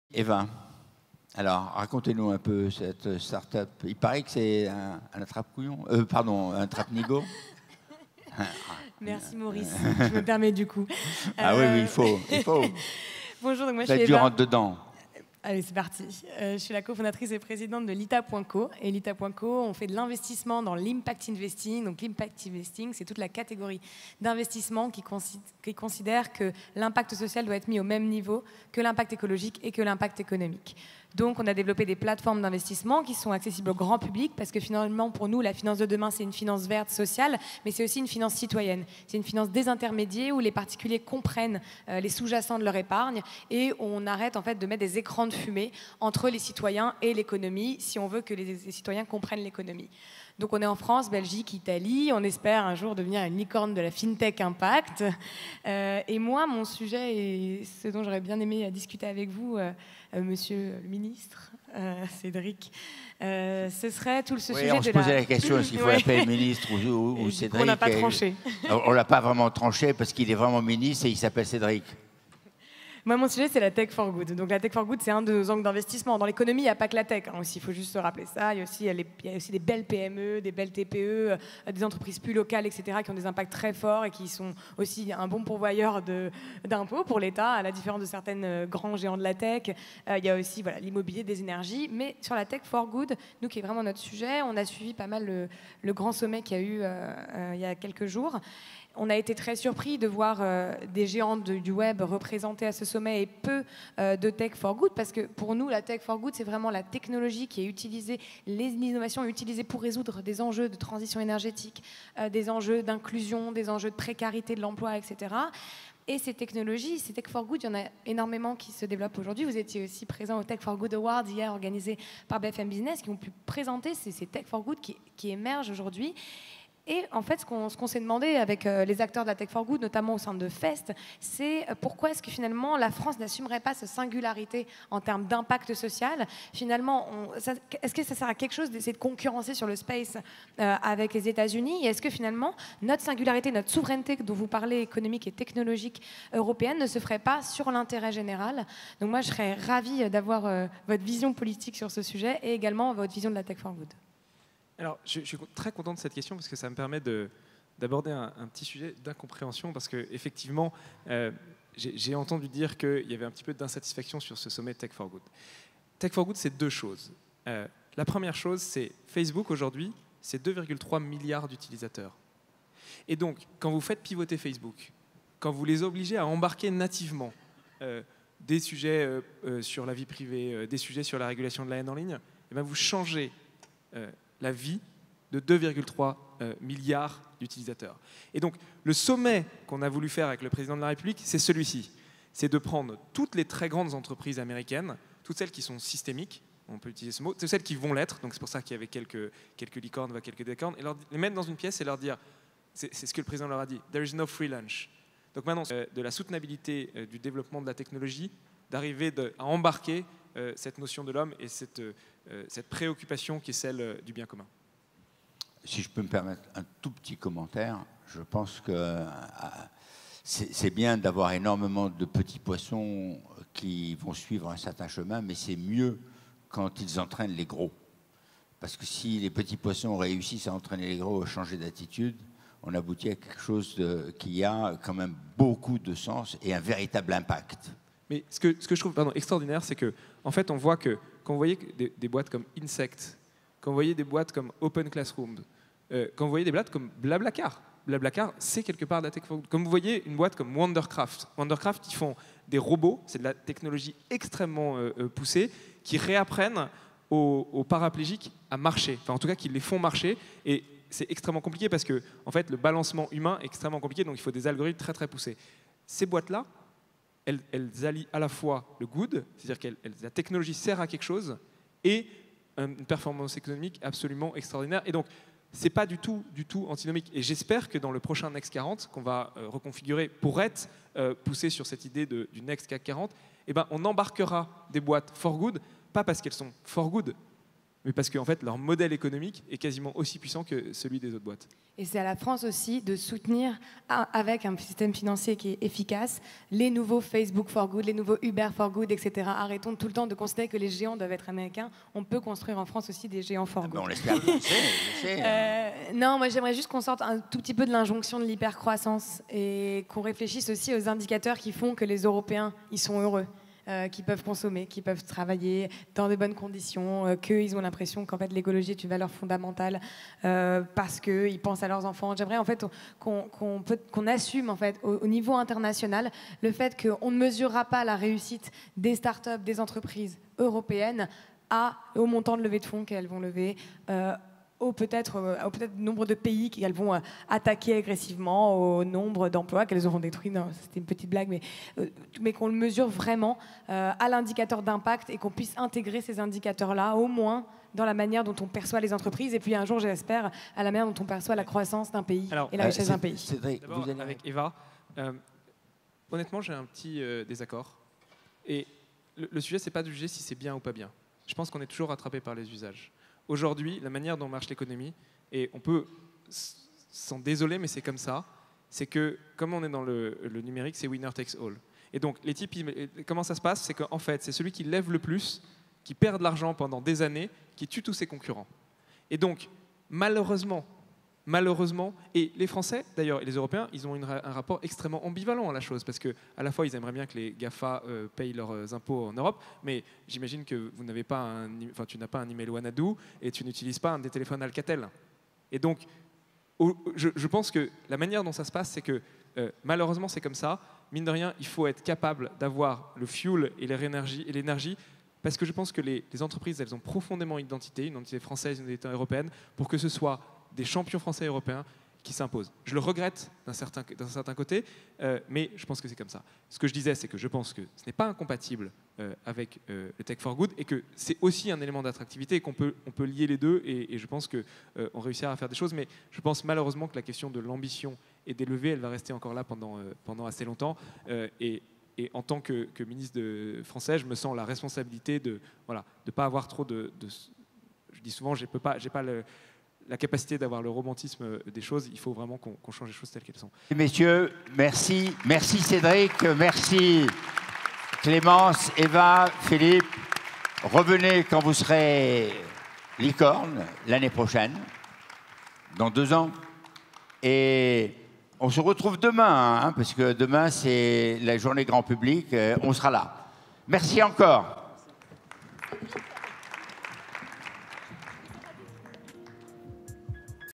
Eva, alors racontez-nous un peu cette start-up. Il paraît que c'est un attrape-couillon, pardon, un attrape-nigo. Merci Maurice, je me permets du coup. Ah oui, il faut. Bonjour, donc moi je suis Faites du Eva. rentre-dedans. Allez, c'est parti. Je suis la cofondatrice et présidente de Lita.co. Et Lita.co, on fait de l'investissement dans l'impact investing. Donc l'impact investing, c'est toute la catégorie d'investissement qui considère que l'impact social doit être mis au même niveau que l'impact écologique et que l'impact économique. Donc on a développé des plateformes d'investissement qui sont accessibles au grand public parce que finalement pour nous la finance de demain c'est une finance verte, sociale, mais c'est aussi une finance citoyenne. C'est une finance désintermédiée où les particuliers comprennent les sous-jacents de leur épargne et on arrête en fait de mettre des écrans de fumée entre les citoyens et l'économie si on veut que les citoyens comprennent l'économie. Donc on est en France, Belgique, Italie. On espère un jour devenir une licorne de la FinTech Impact. Et moi, mon sujet, et ce dont j'aurais bien aimé discuter avec vous, monsieur le ministre, Cédric, ce serait tout ce sujet on se posait la question, est-ce qu'il faut l'appeler ministre ou Cédric? On n'a pas tranché. On ne l'a pas vraiment tranché parce qu'il est vraiment ministre et il s'appelle Cédric. Moi, mon sujet, c'est la tech for good. Donc, la tech for good, c'est un de nos angles d'investissement. Dans l'économie, il n'y a pas que la tech. Aussi, il faut juste se rappeler ça. Il y a aussi des belles PME, des belles TPE, des entreprises plus locales, etc., qui ont des impacts très forts et qui sont aussi un bon pourvoyeur d'impôts pour l'État, à la différence de certains grands géants de la tech. Il y a aussi l'immobilier, des énergies. Mais sur la tech for good, nous, qui est vraiment notre sujet, on a suivi pas mal le grand sommet qu'il y a eu il y a quelques jours. On a été très surpris de voir des géants du web représentés à ce sommet et peu de tech for good, parce que pour nous, la tech for good, c'est vraiment la technologie qui est utilisée, l'innovation est utilisée pour résoudre des enjeux de transition énergétique, des enjeux d'inclusion, des enjeux de précarité de l'emploi, etc. Et ces technologies, ces Tech for Good, il y en a énormément qui se développent aujourd'hui. Vous étiez aussi présent au Tech for Good Awards hier, organisé par BFM Business, qui ont pu présenter ces Tech for Good qui émergent aujourd'hui. Et en fait, ce qu'on s'est demandé avec les acteurs de la Tech for Good, notamment au sein de FEST, c'est pourquoi est-ce que finalement la France n'assumerait pas cette singularité en termes d'impact social. Finalement, est-ce que ça sert à quelque chose d'essayer de concurrencer sur le space avec les États-Unis? Et est-ce que finalement notre singularité, notre souveraineté dont vous parlez, économique et technologique européenne, ne se ferait pas sur l'intérêt général? Donc moi, je serais ravie d'avoir votre vision politique sur ce sujet et également votre vision de la Tech for Good. Alors, je suis très content de cette question parce que ça me permet d'aborder un petit sujet d'incompréhension parce qu'effectivement, j'ai entendu dire qu'il y avait un petit peu d'insatisfaction sur ce sommet Tech for Good. Tech for Good, c'est deux choses. La première chose, c'est Facebook aujourd'hui, c'est 2,3 milliards d'utilisateurs. Et donc, quand vous faites pivoter Facebook, quand vous les obligez à embarquer nativement des sujets sur la vie privée, des sujets sur la régulation de la haine en ligne, eh bien, vous changez la vie de 2,3 milliards d'utilisateurs. Et donc, le sommet qu'on a voulu faire avec le président de la République, c'est celui-ci. C'est de prendre toutes les très grandes entreprises américaines, toutes celles qui sont systémiques, on peut utiliser ce mot, toutes celles qui vont l'être, donc c'est pour ça qu'il y avait quelques licornes, quelques décornes, et les mettre dans une pièce et leur dire, c'est ce que le président leur a dit, « There is no free lunch ». Donc maintenant, de la soutenabilité du développement de la technologie, d'arriver à embarquer cette notion de l'homme et cette préoccupation qui est celle du bien commun. Si je peux me permettre un tout petit commentaire, je pense que c'est bien d'avoir énormément de petits poissons qui vont suivre un certain chemin, mais c'est mieux quand ils entraînent les gros. Parce que si les petits poissons réussissent à entraîner les gros, à changer d'attitude, on aboutit à quelque chose qui a quand même beaucoup de sens et un véritable impact. Mais ce que je trouve extraordinaire, c'est qu'en fait, on voit que quand vous voyez des boîtes comme Insect, quand vous voyez des boîtes comme Open Classroom, quand vous voyez des boîtes comme Blablacar, Blablacar, c'est quelque part de la tech for good. Comme vous voyez une boîte comme Wondercraft, ils font des robots, c'est de la technologie extrêmement poussée, qui réapprennent aux paraplégiques à marcher, enfin en tout cas qui les font marcher, et c'est extrêmement compliqué parce que en fait, le balancement humain est extrêmement compliqué, donc il faut des algorithmes très très poussés. Ces boîtes-là, elles allient à la fois le good, c'est-à-dire que la technologie sert à quelque chose, et une performance économique absolument extraordinaire. Et donc, ce n'est pas du tout antinomique. Et j'espère que dans le prochain Next 40, qu'on va reconfigurer pour être poussé sur cette idée du Next CAC 40, eh ben, on embarquera des boîtes for good, pas parce qu'elles sont for good, mais parce qu'en fait, leur modèle économique est quasiment aussi puissant que celui des autres boîtes. Et c'est à la France aussi de soutenir, avec un système financier qui est efficace, les nouveaux Facebook for Good, les nouveaux Uber for Good, etc. Arrêtons tout le temps de considérer que les géants doivent être américains. On peut construire en France aussi des géants for good. On l'espère, je sais. Non, moi j'aimerais juste qu'on sorte un tout petit peu de l'injonction de l'hypercroissance et qu'on réfléchisse aussi aux indicateurs qui font que les Européens, ils sont heureux. Qui peuvent consommer, qui peuvent travailler dans de bonnes conditions, qu'ils ont l'impression qu'en fait l'écologie est une valeur fondamentale parce qu'ils pensent à leurs enfants. J'aimerais en fait qu'on assume en fait au niveau international le fait qu'on ne mesurera pas la réussite des startups, des entreprises européennes au montant de levée de fonds qu'elles vont lever. Au peut-être nombre de pays qu'elles vont attaquer agressivement, au nombre d'emplois qu'elles auront détruits. C'était une petite blague, mais qu'on le mesure vraiment à l'indicateur d'impact et qu'on puisse intégrer ces indicateurs-là, au moins dans la manière dont on perçoit les entreprises et puis un jour, j'espère, à la manière dont on perçoit la croissance d'un pays et la richesse d'un pays. D'abord, avec Eva, honnêtement, j'ai un petit désaccord. Et le sujet, c'est pas de juger si c'est bien ou pas bien. Je pense qu'on est toujours rattrapé par les usages. Aujourd'hui, la manière dont marche l'économie, et on peut s'en désoler, mais c'est comme ça, c'est que, comme on est dans le numérique, c'est winner takes all. Et donc, les types, comment ça se passe? C'est qu'en fait, c'est celui qui lève le plus, qui perd de l'argent pendant des années, qui tue tous ses concurrents. Et donc, malheureusement, et les Français, d'ailleurs, et les Européens, ils ont un rapport extrêmement ambivalent à la chose, parce qu'à la fois, ils aimeraient bien que les GAFA payent leurs impôts en Europe, mais j'imagine que vous n'avez pas tu n'as pas un email Wanadoo et tu n'utilises pas un des téléphones Alcatel. Et donc, je pense que la manière dont ça se passe, c'est que malheureusement, c'est comme ça. Mine de rien, il faut être capable d'avoir le fuel et l'énergie, parce que je pense que les entreprises, elles ont profondément une identité française, une identité européenne, pour que ce soit des champions français et européens qui s'imposent. Je le regrette d'un certain côté, mais je pense que c'est comme ça. Ce que je disais, c'est que je pense que ce n'est pas incompatible avec le Tech for Good et que c'est aussi un élément d'attractivité et qu'on peut lier les deux et je pense qu'on réussira à faire des choses, mais je pense malheureusement que la question de l'ambition et des levées, elle va rester encore là pendant assez longtemps et en tant que ministre français, je me sens la responsabilité de pas avoir trop de je dis souvent, j'ai pas la capacité d'avoir le romantisme des choses, il faut vraiment qu'on change les choses telles qu'elles sont. Messieurs, merci. Merci Cédric, merci Clémence, Eva, Philippe. Revenez quand vous serez licorne l'année prochaine, dans 2 ans. Et on se retrouve demain, parce que demain c'est la journée grand public, on sera là. Merci encore.